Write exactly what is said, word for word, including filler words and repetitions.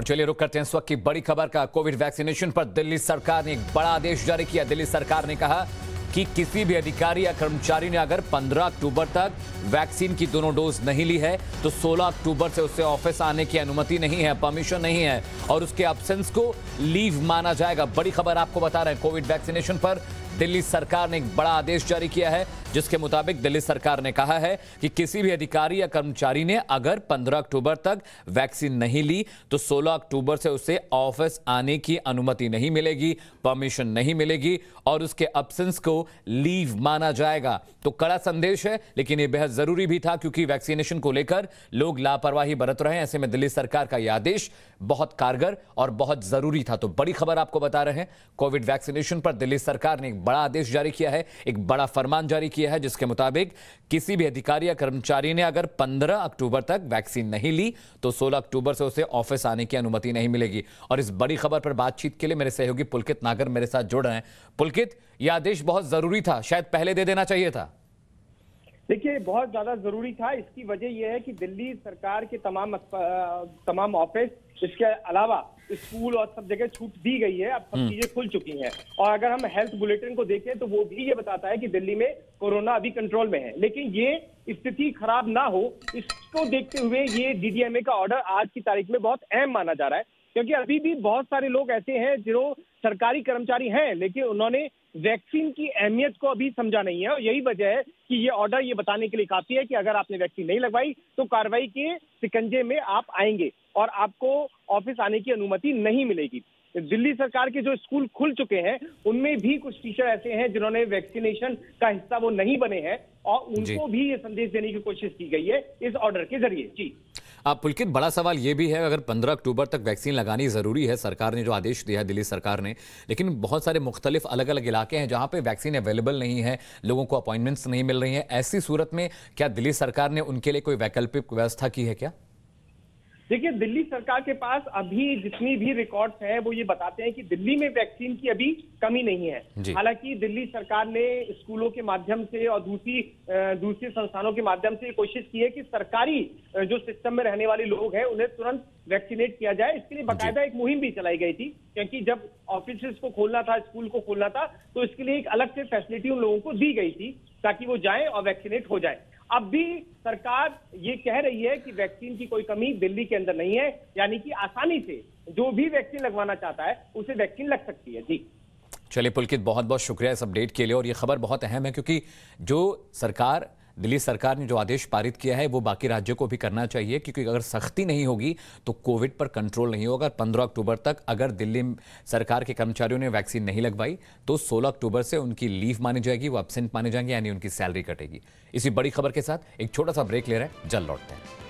चलिए रुक करते हैं इस वक्त की बड़ी खबर का। कोविड वैक्सीनेशन पर दिल्ली सरकार ने एक बड़ा आदेश जारी किया। दिल्ली सरकार ने कहा कि किसी भी अधिकारी या कर्मचारी ने अगर पंद्रह अक्टूबर तक वैक्सीन की दोनों डोज नहीं ली है तो सोलह अक्टूबर से उससे ऑफिस आने की अनुमति नहीं है, परमिशन नहीं है और उसके एब्सेंस को लीव माना जाएगा। बड़ी खबर आपको बता रहे हैं, कोविड वैक्सीनेशन पर दिल्ली सरकार ने एक बड़ा आदेश जारी किया है, जिसके मुताबिक दिल्ली सरकार ने कहा है कि किसी भी अधिकारी या कर्मचारी ने अगर पंद्रह अक्टूबर तक वैक्सीन नहीं ली तो सोलह अक्टूबर से उसे ऑफिस आने की अनुमति नहीं मिलेगी, परमिशन नहीं मिलेगी और उसके एब्सेंस को लीव माना जाएगा। तो कड़ा संदेश है, लेकिन यह बेहद जरूरी भी था क्योंकि वैक्सीनेशन को लेकर लोग लापरवाही बरत रहे हैं। ऐसे में दिल्ली सरकार का यह आदेश बहुत कारगर और बहुत जरूरी था। तो बड़ी खबर आपको बता रहे हैं, कोविड वैक्सीनेशन पर दिल्ली सरकार ने एक बड़ा आदेश जारी किया है, एक बड़ा फरमान जारी किया है, जिसके मुताबिक किसी भी अधिकारी या कर्मचारी ने अगर पंद्रह अक्टूबर तक वैक्सीन नहीं ली तो सोलह अक्टूबर से उसे ऑफिस आने की अनुमति नहीं मिलेगी। और इस बड़ी खबर पर बातचीत के लिए मेरे सहयोगी पुलकित नागर मेरे साथ जुड़ रहे हैं। पुलकित, यह आदेश बहुत जरूरी था, शायद पहले दे देना चाहिए था। देखिए, बहुत ज्यादा जरूरी था। इसकी वजह यह है कि दिल्ली सरकार के तमाम तमाम ऑफिस, इसके अलावा स्कूल और सब जगह छूट दी गई है। अब सब चीजें खुल चुकी हैं और अगर हम हेल्थ बुलेटिन को देखें तो वो भी ये बताता है कि दिल्ली में कोरोना अभी कंट्रोल में है। लेकिन ये स्थिति खराब ना हो, इसको देखते हुए ये डीडीएमए का ऑर्डर आज की तारीख में बहुत अहम माना जा रहा है, क्योंकि अभी भी बहुत सारे लोग ऐसे हैं जो सरकारी कर्मचारी हैं लेकिन उन्होंने वैक्सीन की अहमियत को अभी समझा नहीं है। और यही वजह है कि ये ऑर्डर ये बताने के लिए काफी है कि अगर आपने वैक्सीन नहीं लगवाई तो कार्रवाई के शिकंजे में आप आएंगे और आपको ऑफिस आने की अनुमति नहीं मिलेगी। दिल्ली सरकार के जो स्कूल खुल चुके हैं उनमें भी कुछ टीचर ऐसे हैं जिन्होंने वैक्सीनेशन का हिस्सा वो नहीं बने हैं और उनको भी ये संदेश देने की कोशिश की गई है इस ऑर्डर के जरिए। जी आप पुलकित, बड़ा सवाल यह भी है, अगर पंद्रह अक्टूबर तक वैक्सीन लगानी जरूरी है, सरकार ने जो आदेश दिया है दिल्ली सरकार ने, लेकिन बहुत सारे मुख्तलिफ अलग अलग इलाके हैं जहां पे वैक्सीन अवेलेबल नहीं है, लोगों को अपॉइंटमेंट्स नहीं मिल रही हैं। ऐसी सूरत में क्या दिल्ली सरकार ने उनके लिए कोई वैकल्पिक व्यवस्था की है क्या? देखिए, दिल्ली सरकार के पास अभी जितनी भी रिकॉर्ड्स हैं वो ये बताते हैं कि दिल्ली में वैक्सीन की अभी कमी नहीं है। हालांकि दिल्ली सरकार ने स्कूलों के माध्यम से और दूसरी दूसरे संस्थानों के माध्यम से कोशिश की है कि सरकारी जो सिस्टम में रहने वाले लोग हैं उन्हें तुरंत वैक्सीनेट किया जाए। इसके लिए बाकायदा एक मुहिम भी चलाई गई थी, क्योंकि जब ऑफिस को खोलना था, स्कूल को खोलना था, तो इसके लिए एक अलग से फैसिलिटी उन लोगों को दी गई थी ताकि वो जाएं और वैक्सीनेट हो जाए। अब भी सरकार ये कह रही है कि वैक्सीन की कोई कमी दिल्ली के अंदर नहीं है, यानी कि आसानी से जो भी वैक्सीन लगवाना चाहता है उसे वैक्सीन लग सकती है। जी चलिए पुलकित, बहुत बहुत शुक्रिया इस अपडेट के लिए। और ये खबर बहुत अहम है क्योंकि जो सरकार दिल्ली सरकार ने जो आदेश पारित किया है वो बाकी राज्यों को भी करना चाहिए, क्योंकि अगर सख्ती नहीं होगी तो कोविड पर कंट्रोल नहीं होगा। पंद्रह अक्टूबर तक अगर दिल्ली सरकार के कर्मचारियों ने वैक्सीन नहीं लगवाई तो सोलह अक्टूबर से उनकी लीव मानी जाएगी, वो एब्सेंट माने जाएंगे, यानी उनकी सैलरी कटेगी। इसी बड़ी खबर के साथ एक छोटा सा ब्रेक ले रहे हैं, जल्द लौटते हैं।